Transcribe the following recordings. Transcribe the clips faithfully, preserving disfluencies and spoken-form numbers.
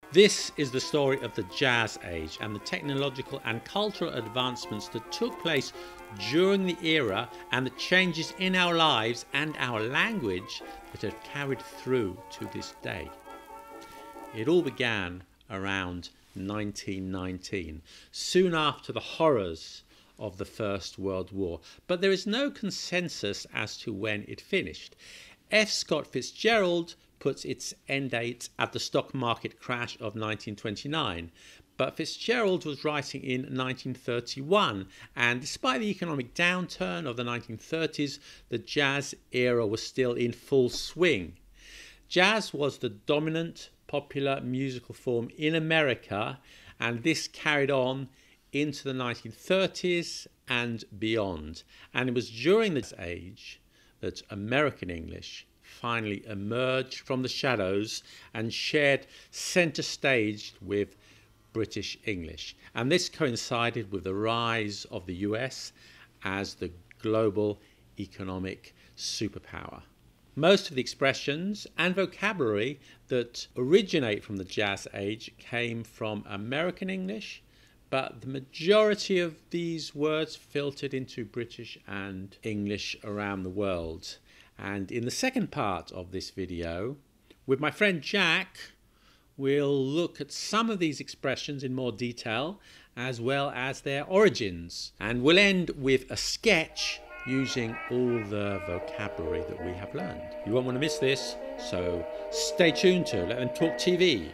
This is the story of the Jazz Age and the technological and cultural advancements that took place during the era, and the changes in our lives and our language that have carried through to this day. It all began around nineteen nineteen, soon after the horrors of the First World War, but there is no consensus as to when it finished. F. Scott Fitzgerald puts its end date at the stock market crash of nineteen twenty-nine, but Fitzgerald was writing in nineteen thirty-one, and despite the economic downturn of the nineteen thirties, the jazz era was still in full swing. Jazz was the dominant popular musical form in America, and this carried on into the nineteen thirties and beyond. And it was during this age that American English finally emerged from the shadows and shared centre stage with British English. And this coincided with the rise of the U S as the global economic superpower. Most of the expressions and vocabulary that originate from the Jazz Age came from American English, but the majority of these words filtered into British and English around the world. And in the second part of this video, with my friend Jack, we'll look at some of these expressions in more detail, as well as their origins. And we'll end with a sketch using all the vocabulary that we have learned. You won't want to miss this, so stay tuned to Let Them Talk T V.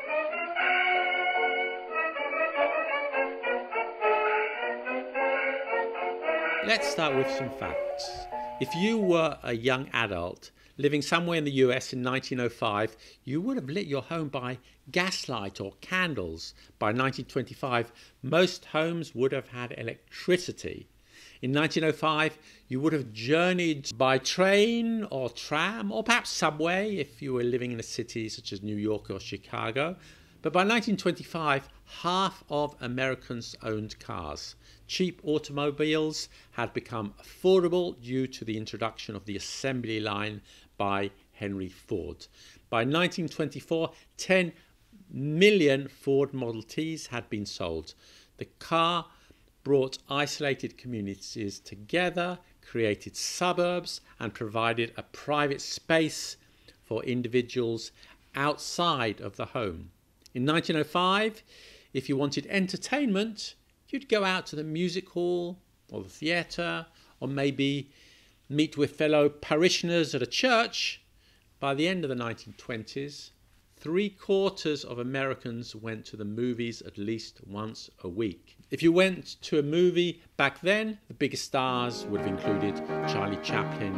Let's start with some facts. If you were a young adult living somewhere in the U S in nineteen oh five, you would have lit your home by gaslight or candles. By nineteen twenty-five, most homes would have had electricity. In nineteen oh five, you would have journeyed by train or tram, or perhaps subway if you were living in a city such as New York or Chicago. But by nineteen twenty-five, half of Americans owned cars. Cheap automobiles had become affordable due to the introduction of the assembly line by Henry Ford. By nineteen twenty-four, ten million Ford Model Ts had been sold. The car brought isolated communities together, created suburbs, and provided a private space for individuals outside of the home. In nineteen oh five, if you wanted entertainment, you'd go out to the music hall or the theatre, or maybe meet with fellow parishioners at a church. By the end of the nineteen twenties, three quarters of Americans went to the movies at least once a week. If you went to a movie back then, the biggest stars would have included Charlie Chaplin,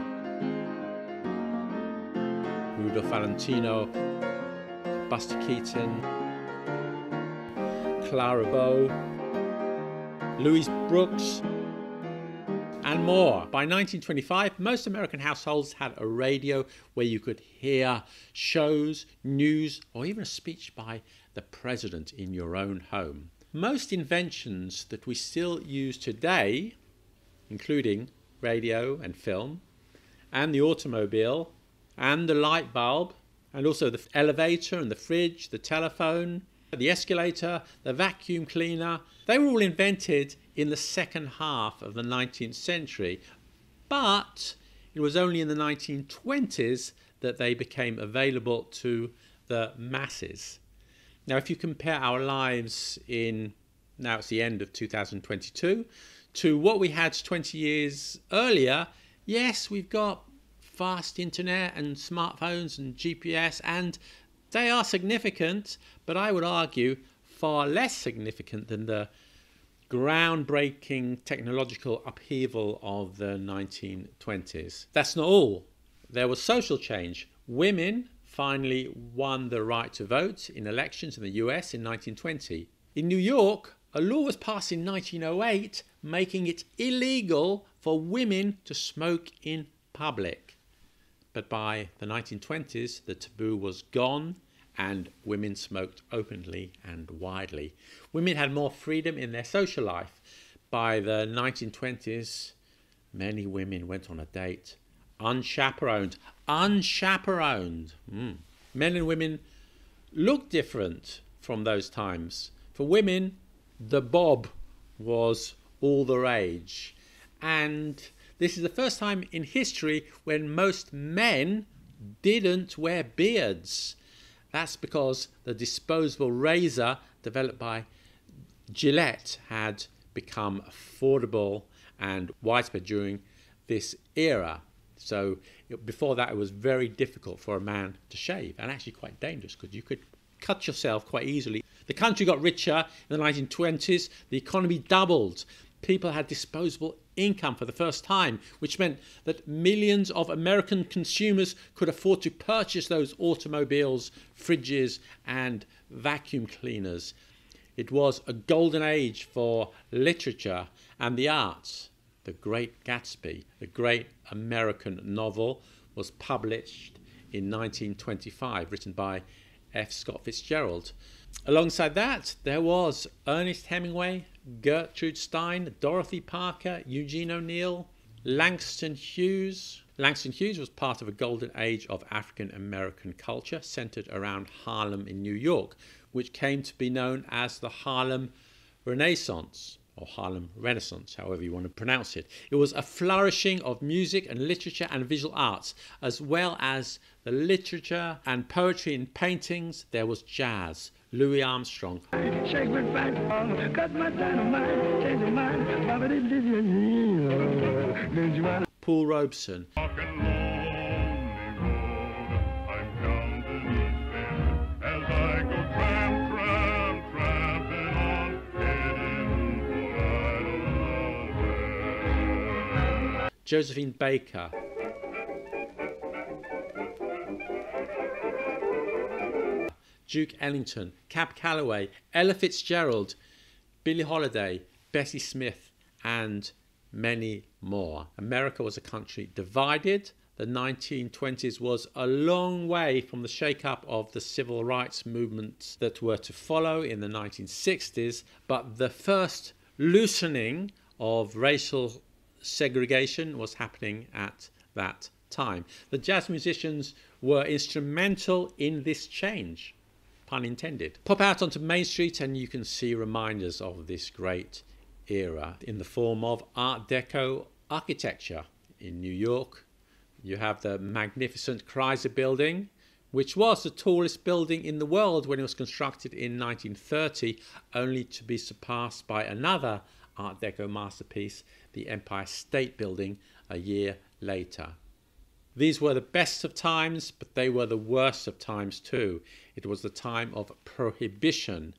Rudolph Valentino, Buster Keaton, Clara Bow, Louise Brooks, and more. By nineteen twenty-five, most American households had a radio where you could hear shows, news, or even a speech by the president in your own home. Most inventions that we still use today, including radio and film, and the automobile, and the light bulb, and also the elevator and the fridge, the telephone, the escalator, the vacuum cleaner, they were all invented in the second half of the nineteenth century, but it was only in the nineteen twenties that they became available to the masses. Now, if you compare our lives in, now it's the end of two thousand twenty-two, to what we had twenty years earlier, yes, we've got fast internet and smartphones and G P S, and they are significant, but I would argue far less significant than the groundbreaking technological upheaval of the nineteen twenties. That's not all. There was social change. Women finally won the right to vote in elections in the U S in nineteen twenty. In New York, a law was passed in nineteen oh eight making it illegal for women to smoke in public. But by the nineteen twenties, the taboo was gone and women smoked openly and widely. Women had more freedom in their social life. By the nineteen twenties, many women went on a date unchaperoned. Unchaperoned. Mm. Men and women looked different from those times. For women, the bob was all the rage. And this is the first time in history when most men didn't wear beards. That's because the disposable razor developed by Gillette had become affordable and widespread during this era. So before that, it was very difficult for a man to shave, and actually quite dangerous because you could cut yourself quite easily. The country got richer in the nineteen twenties. The economy doubled. People had disposable income for the first time, which meant that millions of American consumers could afford to purchase those automobiles, fridges, and vacuum cleaners. It was a golden age for literature and the arts. The Great Gatsby, the great American novel, was published in nineteen twenty-five, written by F. Scott Fitzgerald. Alongside that, there was Ernest Hemingway, Gertrude Stein, Dorothy Parker, Eugene O'Neill, Langston Hughes. Langston Hughes was part of a golden age of African American culture centered around Harlem in New York, which came to be known as the Harlem Renaissance, or Harlem Renaissance, however you want to pronounce it. It was a flourishing of music and literature and visual arts, as well as the literature and poetry and paintings. There was jazz. Louis Armstrong, Paul Robeson, Josephine Baker, Duke Ellington, Cab Calloway, Ella Fitzgerald, Billie Holiday, Bessie Smith, and many more. America was a country divided. The nineteen twenties was a long way from the shake-up of the civil rights movements that were to follow in the nineteen sixties, but the first loosening of racial segregation was happening at that time. The jazz musicians were instrumental in this change, pun intended. Pop out onto Main Street and you can see reminders of this great era in the form of Art Deco architecture. In New York, you have the magnificent Chrysler Building, which was the tallest building in the world when it was constructed in nineteen thirty, only to be surpassed by another Art Deco masterpiece, the Empire State Building, a year later. These were the best of times, but they were the worst of times too. It was the time of prohibition.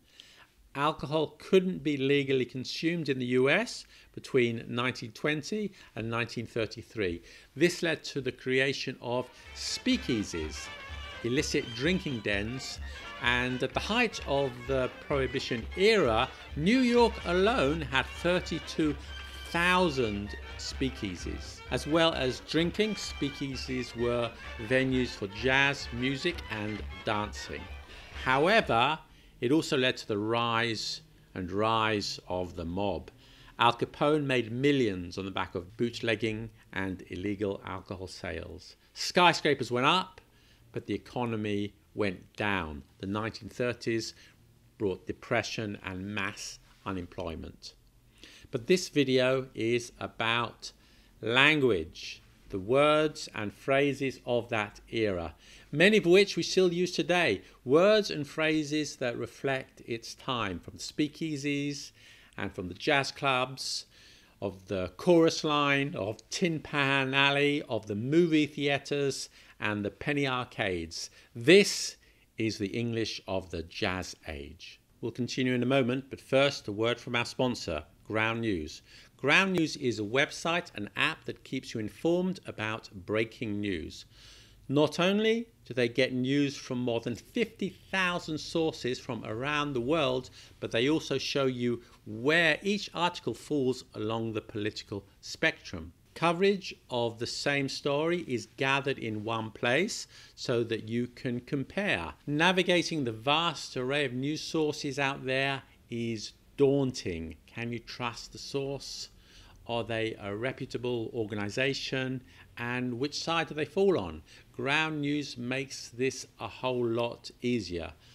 Alcohol couldn't be legally consumed in the U S between nineteen twenty and nineteen thirty-three. This led to the creation of speakeasies, illicit drinking dens, and at the height of the Prohibition era, New York alone had thirty-two thousand speakeasies. As well as drinking, speakeasies were venues for jazz, music, and dancing. However, it also led to the rise and rise of the mob. Al Capone made millions on the back of bootlegging and illegal alcohol sales. Skyscrapers went up, but the economy went down. The nineteen thirties brought depression and mass unemployment. But this video is about language, the words and phrases of that era, many of which we still use today. Words and phrases that reflect its time, from the speakeasies and from the jazz clubs, of the chorus line, of Tin Pan Alley, of the movie theatres and the penny arcades. This is the English of the jazz age. We'll continue in a moment, but first a word from our sponsor, Ground News. Ground News is a website, an app that keeps you informed about breaking news. Not only do they get news from more than fifty thousand sources from around the world, but they also show you where each article falls along the political spectrum. Coverage of the same story is gathered in one place so that you can compare. Navigating the vast array of news sources out there is daunting. Can you trust the source? Are they a reputable organization? And which side do they fall on? Ground News makes this a whole lot easier.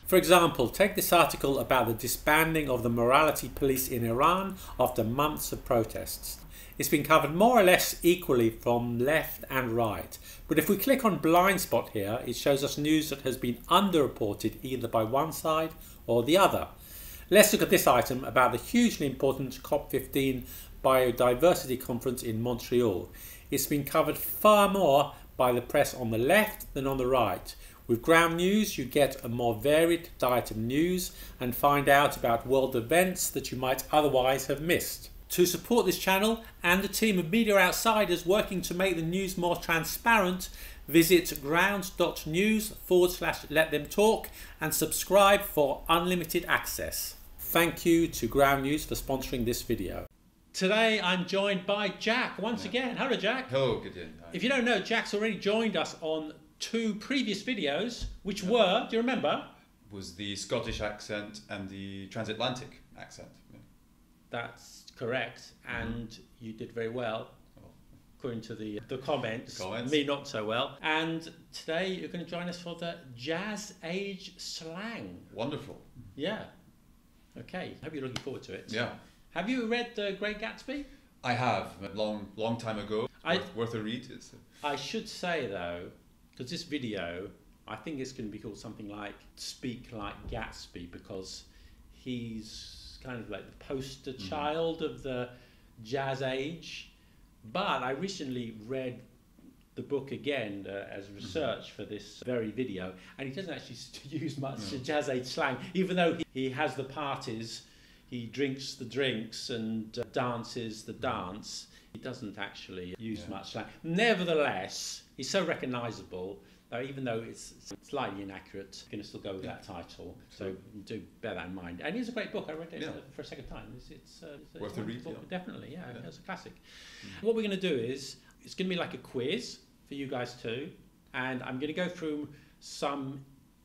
For example, take this article about the disbanding of the morality police in Iran after months of protests. It's been covered more or less equally from left and right, but if we click on blind spot here, it shows us news that has been underreported either by one side or the other. Let's look at this item about the hugely important COP fifteen Biodiversity Conference in Montreal. It's been covered far more by the press on the left than on the right. With Ground News, you get a more varied diet of news and find out about world events that you might otherwise have missed. To support this channel and the team of media outsiders working to make the news more transparent, visit ground.news forward slash let them talk and subscribe for unlimited access. Thank you to Ground News for sponsoring this video. Today I'm joined by Jack once yeah. again. Hello Jack. Hello, good day. Hi. If you don't know, Jack's already joined us on two previous videos, which yeah. were, do you remember? Was the Scottish accent and the transatlantic accent. Yeah. That's correct, and mm-hmm. you did very well, according to the, the comments. The comments. Me not so well. And today you're going to join us for the Jazz Age slang. Wonderful. Yeah. Okay, I hope you're looking forward to it. Yeah. Have you read The Great Gatsby? I have, a long, long time ago. I, worth, worth a read. It's a... I should say though, because this video, I think it's going to be called something like Speak Like Gatsby, because he's kind of like the poster mm-hmm. child of the Jazz Age. But I recently read the book again uh, as research mm-hmm. for this very video, and he doesn't actually use much no. Jazz Age slang, even though he, he has the parties, he drinks the drinks and uh, dances the dance. He doesn't actually use yeah. much slang. Nevertheless, he's so recognisable. Uh, even though it's slightly inaccurate, I'm going to still go with yeah. that title. So do bear that in mind. And it's a great book. I read it yeah. for a second time. It's, it's, uh, it's worth a read. Yeah. Definitely, yeah, yeah. It's a classic. Mm-hmm. What we're going to do is, it's going to be like a quiz for you guys too. And I'm going to go through some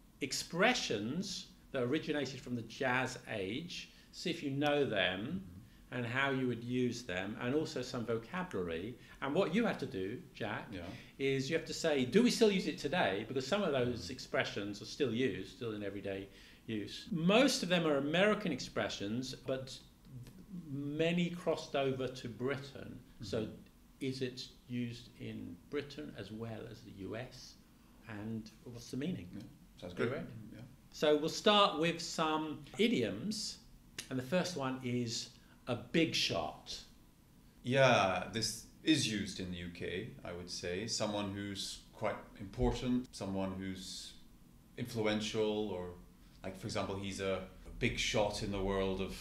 expressions that originated from the Jazz Age, see if you know them, mm-hmm. and how you would use them, and also some vocabulary. And what you have to do, Jack, yeah. is you have to say, do we still use it today? Because some of those expressions are still used, still in everyday use. Most of them are American expressions, but many crossed over to Britain. Mm-hmm. So is it used in Britain as well as the U S? And what's the meaning? Yeah. Sounds good. Yeah. So we'll start with some idioms. And the first one is a big shot. Yeah, this is used in the U K, I would say. Someone who's quite important, someone who's influential, or like, for example, he's a, a big shot in the world of,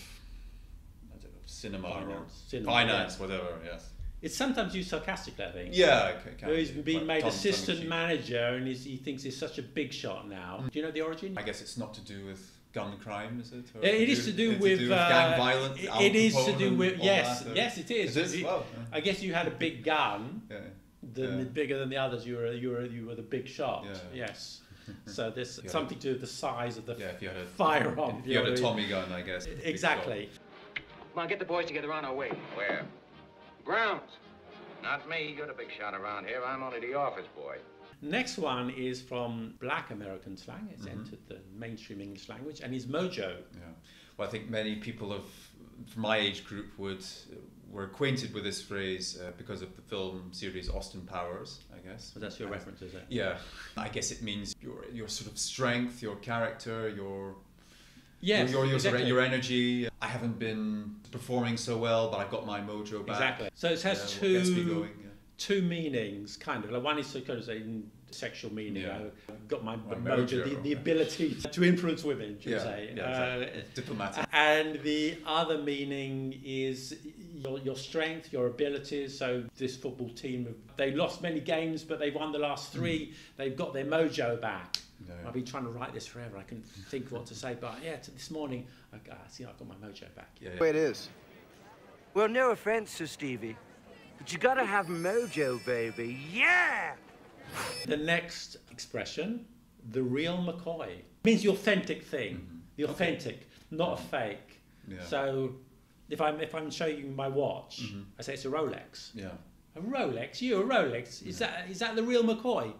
I don't know, cinema finance, or cinema, finance, yeah. whatever, yes. It's sometimes used sarcastically, I think. Yeah, okay. Where he's been made Tom, assistant Tom manager and he's, he thinks he's such a big shot now. Mm. Do you know the origin? I guess it's not to do with gun crime, is it? Or it is to do, with, to do with uh, gang violence. It, it is to do with yes, that, yes, it is. It is? It, well, yeah. I guess you had a big gun, yeah. than, yeah. bigger than the others. You were you were you were the big shot. Yeah. Yes. So there's something to do with the size of the yeah, if you had a, firearm. If you had a Tommy gun, I guess. Exactly. Come on, get the boys together on our way. Where? Grounds. Not me. You're the big shot around here. I'm only the office boy. Next one is from Black American slang. It's mm-hmm. entered the mainstream English language, and is mojo. Yeah. Well, I think many people of from my age group would uh, were acquainted with this phrase uh, because of the film series Austin Powers, I guess. But that's your and, reference, is it? Yeah. I guess it means your your sort of strength, your character, your yes, your your, exactly. sort of, your energy. I haven't been performing so well, but I've got my mojo back. Exactly. So it has yeah, two going, yeah. two meanings, kind of. Like one is sort of in sexual meaning. Yeah. I've got my, my mojo, mojo, the, the ability to influence women, should yeah, say. Yeah, uh, exactly. Diplomatic. And the other meaning is your, your strength, your abilities. So this football team, they lost many games, but they've won the last three. Mm. They've got their mojo back. No. I've been trying to write this forever. I couldn't think what to say, but yeah, this morning, I uh, see I've got my mojo back. Yeah, yeah. The way it is. Well, no offense to Stevie, but you gotta have mojo, baby. Yeah! The next expression, the real McCoy, means the authentic thing. Mm-hmm. The authentic, okay. not a fake. Yeah. So if I'm if I'm showing you my watch, mm-hmm. I say it's a Rolex. Yeah. A Rolex? You a Rolex? Is yeah. that is that the real McCoy?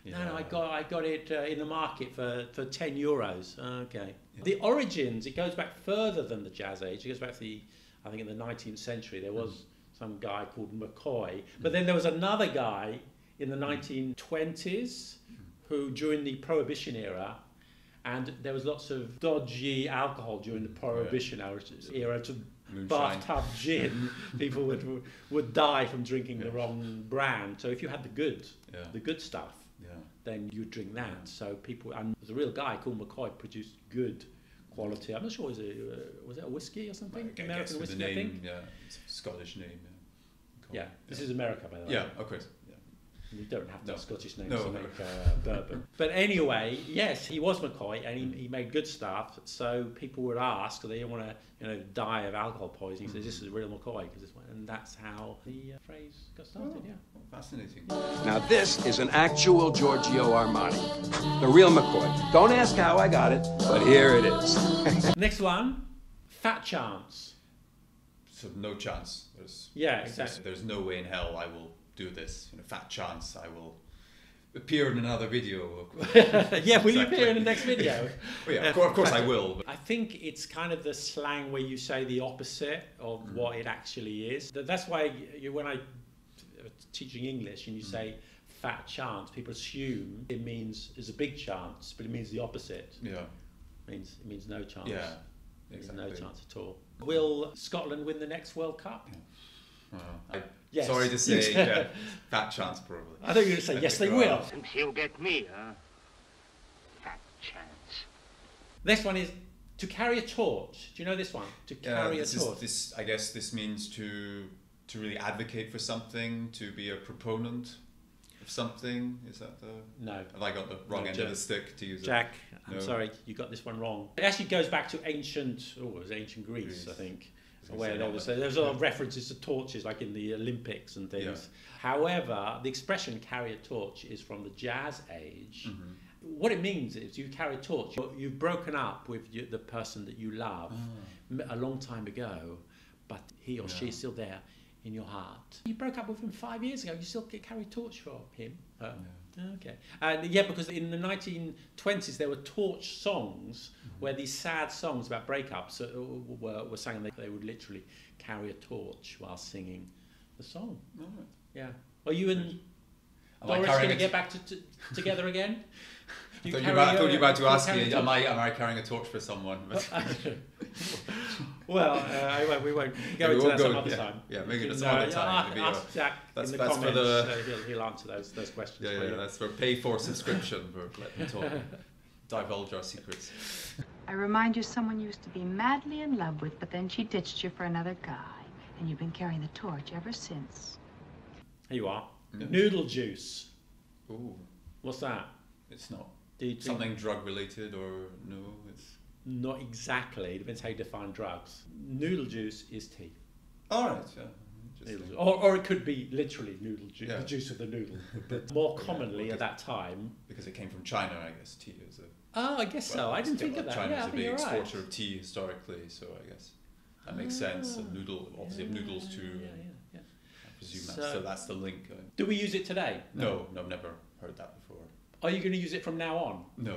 No, no, I got I got it uh, in the market for, for ten euros. Okay. Yeah. The origins, it goes back further than the Jazz Age. It goes back to the, I think in the nineteenth century, there was mm. some guy called McCoy. But then there was another guy in the nineteen twenties who, during the Prohibition era, and there was lots of dodgy alcohol during the Prohibition yeah. era to bathtub gin. People would would die from drinking yeah. the wrong brand. So if you had the good, yeah. the good stuff, yeah. then you'd drink that. Yeah. So people, and there's a real guy called McCoy produced good quality. I'm not sure, was it uh, was it a whiskey or something? I American guess whiskey, the name, I think. Yeah, it's a Scottish name. Yeah, yeah. this yeah. is America, by the way. Yeah, of course. We don't have to no. have Scottish names no, to no. make uh, bourbon. But anyway, yes, he was McCoy, and he, he made good stuff. So people would ask, they didn't want to, you know, die of alcohol poisoning. He says, "This is a real McCoy," because this one, and that's how the uh, phrase got started. Oh, yeah, fascinating. Now this is an actual Giorgio Armani, the real McCoy. Don't ask how I got it, but here it is. Next one, fat chance. So no chance. There's, yeah, exactly. There's, there's no way in hell I will do this. You know, fat chance I will appear in another video. Yeah, will exactly. you appear in the next video? Well, yeah, of course, of course I will. But. I think it's kind of the slang where you say the opposite of mm. what it actually is. That's why you, when I teaching English and you mm. say fat chance, people assume it means there's a big chance, but it means the opposite. Yeah, it means it means no chance. Yeah, exactly. No chance at all. Will Scotland win the next World Cup? Yeah. Uh, I, yes. Sorry to say, yeah, fat chance probably. I thought you were going to say yes, they will. Think he'll get me, huh? Fat chance. Next one is to carry a torch. Do you know this one? To carry yeah, this a torch. Is, this, I guess, this means to to really advocate for something, to be a proponent of something. Is that the? No. Have I got the wrong no, end Jack, of the stick to use? Jack, it? I'm no. sorry, you got this one wrong. It actually goes back to ancient. Oh, it was ancient Greece, Greece. I think. Where there was a, there was a lot of references to torches, like in the Olympics and things. Yeah. However, the expression "carry a torch" is from the Jazz Age. Mm-hmm. What it means is you carry a torch. You've broken up with you, the person that you love oh. a long time ago, but he or yeah. she is still there in your heart. You broke up with him five years ago. You still carry a torch for him. Oh. Yeah. Okay. And yeah, because in the nineteen twenties there were torch songs mm-hmm. where these sad songs about breakups were, were sang, and they, they would literally carry a torch while singing the song. Oh, right. Yeah. Are you and Doris going to get back to, to, together again? I thought you, about, thought you were about to ask me, am I, am I carrying a torch for someone? Well, uh, won't, we won't go yeah, into we that go, some other yeah, time. Yeah, maybe no, some other time. Ask, maybe ask Jack that's, in the that's comments. For the, uh, he'll, he'll answer those those questions. Yeah, for yeah, you. that's for pay for subscription for Let Them Talk. Divulge our secrets. I remind you someone you used to be madly in love with, but then she ditched you for another guy, and you've been carrying the torch ever since. Here you are. Yeah. Noodle juice. Ooh. What's that? It's not you something drug related, or no? It's not exactly. It depends how you define drugs. Noodle juice is tea. All right. Yeah. Or, or it could be literally noodle juice, yeah. the juice of the noodle. But more commonly yeah, at that time, because it came from China, I guess tea is a. Oh, I guess well, so. I didn't think like of that. China's yeah, I a think big you're exporter right. of tea historically, so I guess that makes ah, sense. And noodle, obviously, yeah, of noodles too. Yeah, yeah, yeah. I presume so, that's so. That's the link. Do we use it today? No, no, I've never heard that before. Are you going to use it from now on? No.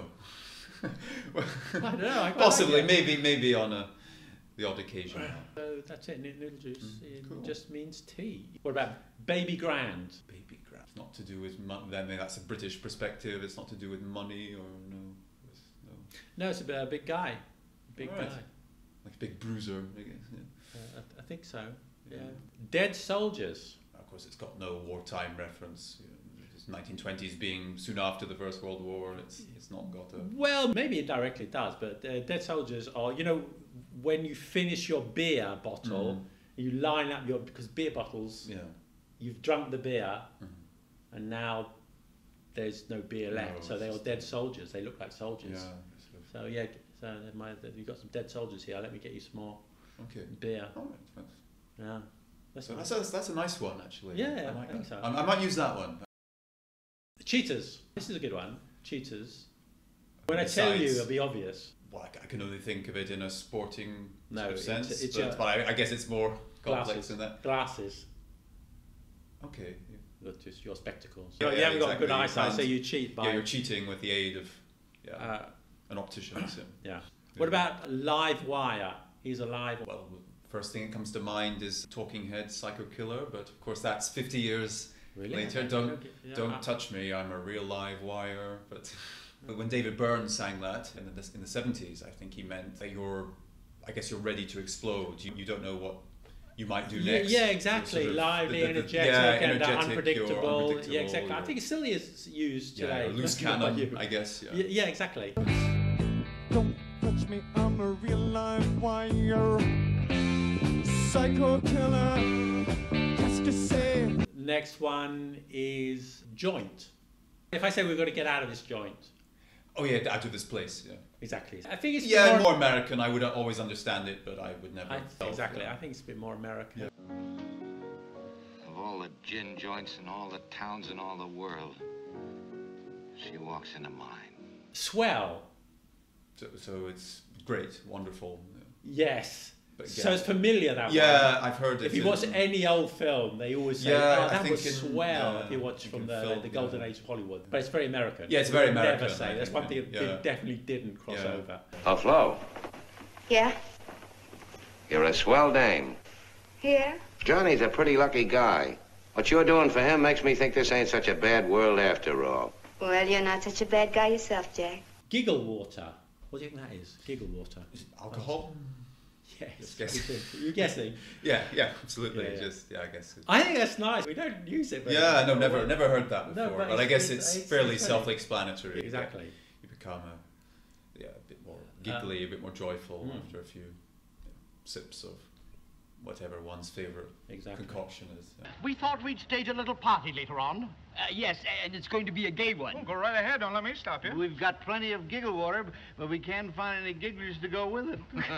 Well, I don't know. I possibly, like maybe, maybe on a the odd occasion. So that's it. Noodle juice mm, it cool. just means tea. What about baby grand? Baby grand. It's not to do with money. Then that's a British perspective. It's not to do with money or no. It's, no. No, it's a, a big guy. Big right. guy. Like a big bruiser, I guess. Yeah. Uh, I, I think so. Yeah. yeah. Dead soldiers. Of course, it's got no wartime reference. You know, nineteen twenties being soon after the First World War. It's it's not got a. Well, maybe it directly does, but uh, dead soldiers are, you know, when you finish your beer bottle, mm. you line up your, because beer bottles, yeah. you've drunk the beer, mm. and now there's no beer left, no, so they are dead soldiers. They look like soldiers. Yeah. So yeah, so my, you've got some dead soldiers here. Let me get you some more okay. beer. All right. Yeah. That's, so nice. that's, a, that's a nice one, actually. Yeah, I, like I think that. so. I, I might use that one. Cheaters. This is a good one. Cheaters. When Besides, I tell you, it'll be obvious. Well, I can only think of it in a sporting no, sort of sense, it's, it's but, but I, I guess it's more complex glasses. than that. Glasses. Okay. with just your spectacles. Yeah, you yeah, haven't got exactly. good You eyesight, can't- so you cheat by. Yeah, you're cheating with the aid of yeah, Uh, an optician. So. yeah. What about live wire? He's a live. Well, first thing that comes to mind is Talking Heads, Psycho Killer, but of course that's fifty years Really? later. Okay, Don't okay, yeah, don't I- touch me, I'm a real live wire. But when David Byrne sang that in the in the seventies, I think he meant that you're, I guess you're ready to explode. You you don't know what you might do Yeah, next. yeah, You're exactly. sort of Lively, the- the- the- energetic, yeah, and energetic, you're unpredictable. unpredictable, Yeah, exactly. I you're- think it still is used yeah, today. you're loose Not by cannon, you. I guess. Yeah. Yeah, yeah, exactly. Don't touch me, I'm a real live wire. Psycho killer, just to say. Next one is joint. If I say we've got to get out of this joint, Oh yeah, out of this place. Yeah. exactly. I think it's a bit Yeah, more, more American. I would always understand it, but I would never. I, felt, exactly. yeah. I think it's a bit more American. Yeah. Of all the gin joints in all the towns in all the world, she walks into mine. Swell. So, so it's great, wonderful. Yes. But So again- it's familiar that Yeah, one. I've heard it. If you in- watch any old film, they always say, Yeah, "Oh, I that think was in- swell." yeah, if you watch you from can the, film, the golden yeah. age of Hollywood, but it's very American. Yeah, it's very They American, Never say I that's think, one thing yeah. that Yeah. definitely didn't cross Yeah. over. Oh, Flo, Yeah? you're a swell dame. Here? Johnny's a pretty lucky guy. What you're doing for him makes me think this ain't such a bad world after all. Well, you're not such a bad guy yourself, Jack. Giggle water. What do you think that is? Giggle water. Is it alcohol? Yes. Just guessing. You're guessing. Yeah, yeah, absolutely. Yeah, yeah. Just yeah, I guess. It, I think that's nice. We don't use it. Very yeah, much. no, never, never heard that No, before. but but I it's- guess it's- it's, it's- fairly it's funny. self-explanatory. Exactly. You become a yeah, a bit more giggly, a bit more joyful mm. after a few yeah, sips of whatever one's favorite Exactly. concoction is. Yeah. We thought we'd stage a little party later on. Uh, yes, and it's going to be a gay one. Oh, go right ahead. Don't let me stop you. We've got plenty of giggle water, but we can't find any gigglers to go with it.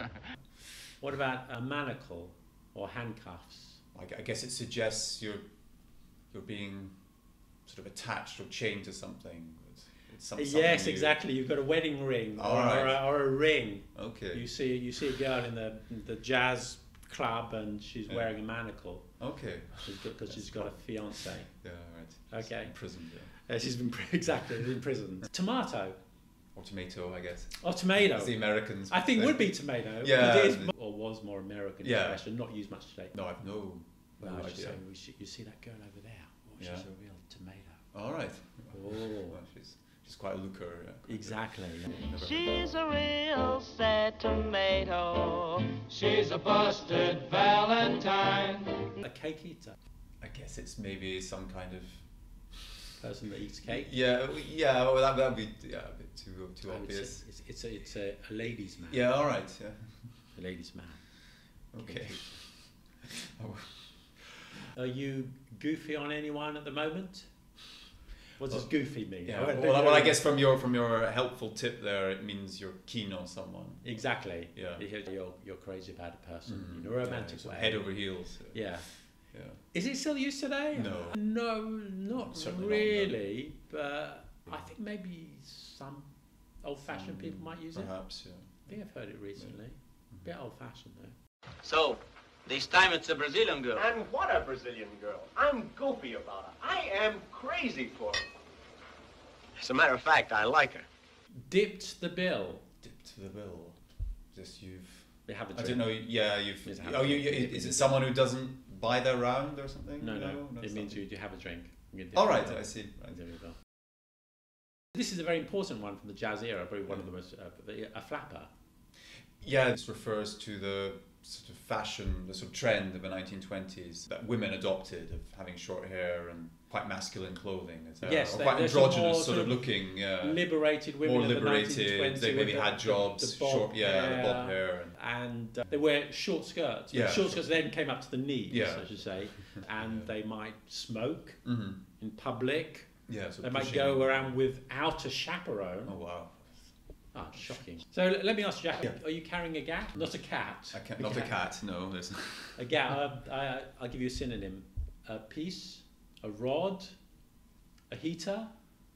What about a manacle or handcuffs? I, gu- I guess it suggests you're you're being sort of attached or chained to something. It's, it's some, yes, something you- exactly. You've got a wedding ring All or, right. or, a, or a ring. Okay. You see, you see a girl in the the jazz club and she's Yeah. wearing a manacle Okay. because she's got a fiance. Yeah. Right. She's Okay. in prison. Yeah. Uh, she's been exactly in prison. Tomato Or tomato, I guess. or tomato. As the Americans. I think say. would be tomato. Yeah. It is mo- or was more American Yeah. expression, not used much today. No, I've no. Well, no I was just idea. saying, we should, you see that girl over there? Oh, she's Yeah. a real tomato. All right. Oh. Well, she's she's quite a looker. Yeah. Exactly. Never- She's a real sad tomato. She's a busted Valentine. A cake eater, I guess it's maybe some kind of. person that eats cake. Yeah, yeah. Well, that that'd be yeah a bit too too I would say obvious. It's, it's a it's a, a ladies' man. Yeah. All right. Yeah. A ladies' man. Okay. Cake Oh. eater. Are you goofy on anyone at the moment? What does Well, goofy mean? Yeah. I Well, don't well, know. I guess from your from your helpful tip there, it means you're keen on someone. Exactly. Yeah. You're you're, you're crazy about a person Mm, in a romantic yeah, way. head over heels. Yeah. Yeah. Is it still used today? No. No, not Certainly not, no. really. But I think maybe some old-fashioned people might use it. Perhaps. Yeah. I think I've heard it recently. A bit old-fashioned though. So, this time it's a Brazilian girl. And what a Brazilian girl. I'm goofy about her. I am crazy for her. As a matter of fact, I like her. Dipped the bill. Dipped the bill. Just you've. They have a I drink. don't know. Yeah, you've. Just have Oh, a you, you, drink. is it someone who doesn't buy their round or something? No, no. it's It means not. you, you have a drink. You dip All the right, bill. I see. Right. There we go. This is a very important one from the jazz era, probably one of the most, uh, a flapper. Yeah, this refers to the sort of fashion, the sort of trend of the nineteen twenties that women adopted of having short hair and quite masculine clothing. It's, uh, Yes, or they- quite they're sort of androgynous more sort of sort of looking. Yeah. Liberated women More of the liberated. nineteen twenties They maybe with had the- jobs, the bob short, yeah, the bob hair, hair, and, and uh, they wear short skirts. Yeah, short sure. skirts then came up to the knees, Yeah. I should say, and Yeah. they might smoke Mhm. in public. yeah, so They might pushing- go around without a chaperone. Oh wow! Ah, shocking. So l- let me ask you, Jack, Yeah. are you carrying a gat? Not a cat. I can't, not a cat. No, there's. A gat. Uh, I, I'll give you a synonym: a piece, a rod, a heater.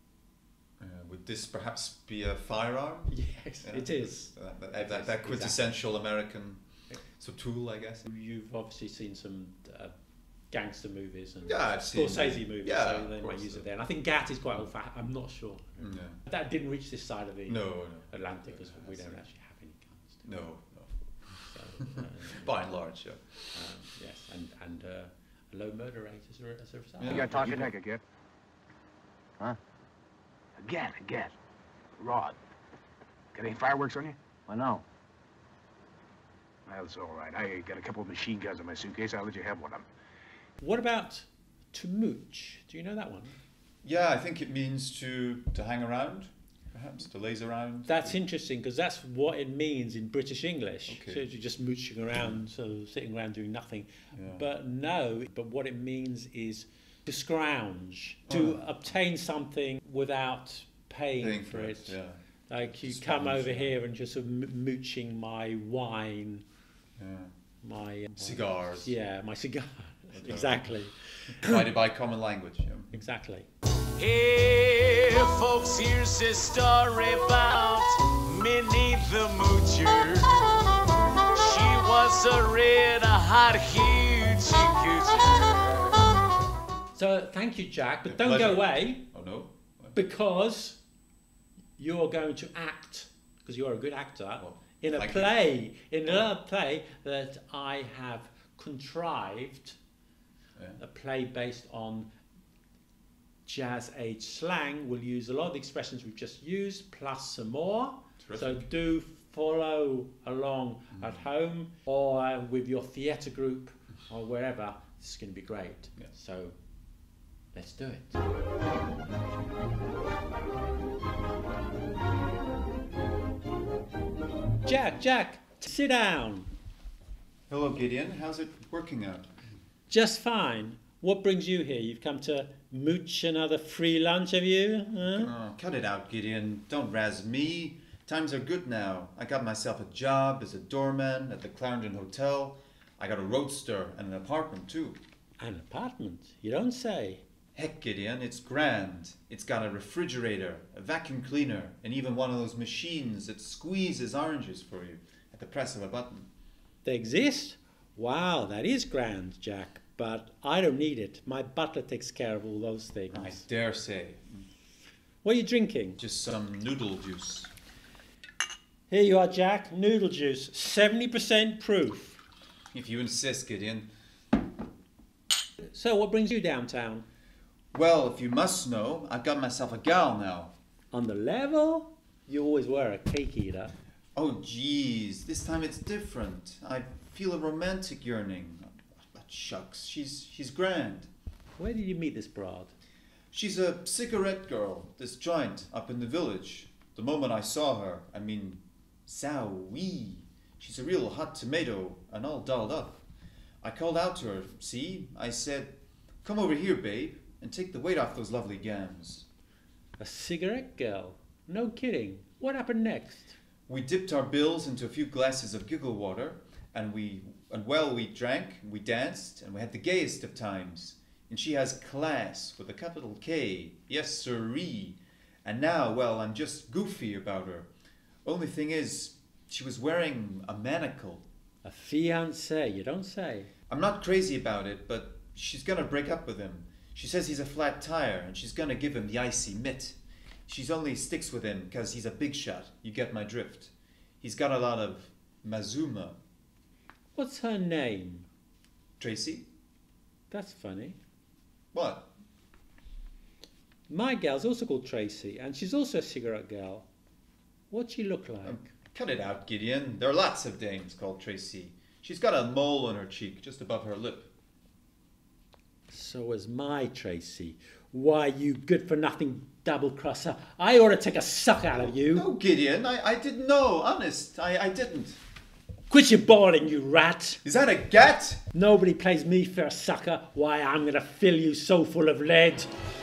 Uh, would this perhaps be a firearm? Yes, Yeah. it is. That, that, It that, is, that quintessential American so tool, I guess. You've obviously seen some uh, gangster movies and yeah, I've seen Scorsese movies, yeah, so they might use it there. And I think Gat is quite old fashioned. I'm not sure. Yeah. That didn't reach this side of the no, no, Atlantic because no, we don't actually have any guns. No, no. So, uh, by and large, yeah. Um, yes, and and uh, a low murder rate as a, as a result. You gotta talk your neck again. Huh? Again, again. Rod. Got any fireworks on you? I know. Well, that's all right. I got a couple of machine guns in my suitcase. I'll let you have one of them. What about to mooch? Do you know that one? Yeah, I think it means to to hang around, perhaps, to laze around. That's interesting because that's what it means in British English. Okay. So you're just mooching around, so sitting around doing nothing. Yeah. But no, but what it means is to scrounge, to Oh. obtain something without paying, Paying for for it. it, yeah. Like you Scrounge, come over yeah. here and just sort of m- mooching my wine, Yeah. my uh, Cigars. Yeah, my cigar. Exactly. Divided by common language. Yeah. Exactly. Hey, folks, here's a story about Minnie the Moocher. She was a red hot hoochie coocher. So thank you, Jack, but A don't pleasure. go away Oh no. because you're going to act, because you're a good actor, Well, in a thank you. play, in another play that I have contrived, Yeah. a play based on jazz age slang. We'll use a lot of the expressions we've just used, plus some more. Terrific. So do follow along at home or with your theatre group or wherever. This is going to be great. Yeah. So let's do it. Jack, Jack, sit down. Hello, Gideon. How's it working out? Just fine. What brings you here? You've come to mooch another free lunch, have you? Huh? Oh, cut it out, Gideon. Don't razz me. Times are good now. I got myself a job as a doorman at the Clarendon Hotel. I got a roadster and an apartment, too. An apartment? You don't say. Heck, Gideon, it's grand. It's got a refrigerator, a vacuum cleaner, and even one of those machines that squeezes oranges for you at the press of a button. They exist? Wow, that is grand, Jack. But I don't need it. My butler takes care of all those things. I dare say. What are you drinking? Just some noodle juice. Here you are, Jack. Noodle juice. seventy percent proof. If you insist, Gideon. So what brings you downtown? Well, if you must know, I've got myself a gal now. On the level? You always were a cake eater. Oh, geez. This time it's different. I feel a romantic yearning. But shucks, she's, she's grand. Where did you meet this broad? She's a cigarette girl, this joint up in the village. The moment I saw her, I mean, sowie. She's a real hot tomato and all dolled up. I called out to her, see? I said, come over here, babe, and take the weight off those lovely gams. A cigarette girl? No kidding. What happened next? We dipped our bills into a few glasses of giggle water, and we, and well, we drank, we danced, and we had the gayest of times. And she has class with a capital K, yes sirree. And now, well, I'm just goofy about her. Only thing is, she was wearing a manacle. A fiancé, you don't say. I'm not crazy about it, but she's gonna break up with him. She says he's a flat tire, and she's gonna give him the icy mitt. She's only sticks with him because he's a big shot. You get my drift. He's got a lot of mazuma. What's her name? Tracy? That's funny. What? My gal's also called Tracy, and she's also a cigarette girl. What'd she look like? Um, cut it out, Gideon. There are lots of dames called Tracy. She's got a mole on her cheek, just above her lip. So is my Tracy. Why, you good-for-nothing double-crosser. I ought to take a suck out of you. No, Gideon, I, I didn't know. Honest, I, I didn't. Quit your bawling, you rat. Is that a gat? Nobody plays me for a sucker. Why, I'm going to fill you so full of lead.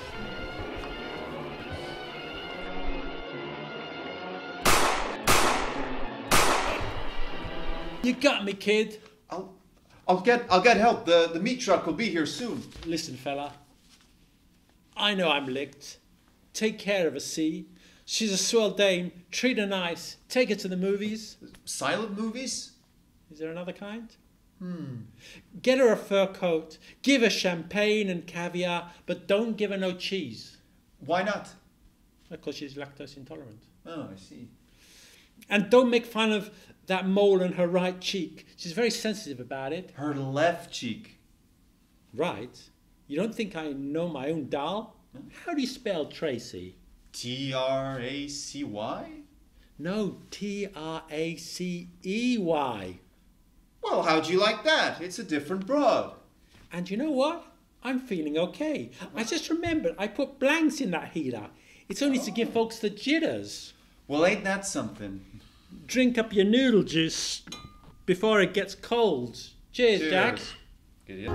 You got me, kid. I'll, I'll get, I'll get help. The, the meat truck will be here soon. Listen, fella. I know I'm licked. Take care of her, see? She's a swell dame. Treat her nice. Take her to the movies. Silent movies? Is there another kind? Hmm. Get her a fur coat, give her champagne and caviar, but don't give her no cheese. Why not? Because she's lactose intolerant. Oh, I see. And don't make fun of that mole on her right cheek. She's very sensitive about it. Her left cheek. Right? You don't think I know my own doll? How do you spell Tracy? T R A C Y? No, T R A C E Y. Well, how'd you like that? It's a different broad. And you know what? I'm feeling okay. I just remembered I put blanks in that heater. It's only to give folks the jitters. Well, ain't that something? Drink up your noodle juice before it gets cold. Cheers, Cheers. Jack. Good.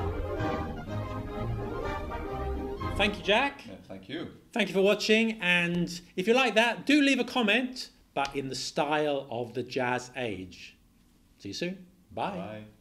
Thank you, Jack. Yeah, thank you. Thank you for watching. And if you like that, do leave a comment, but in the style of the jazz age. See you soon. Bye. Bye.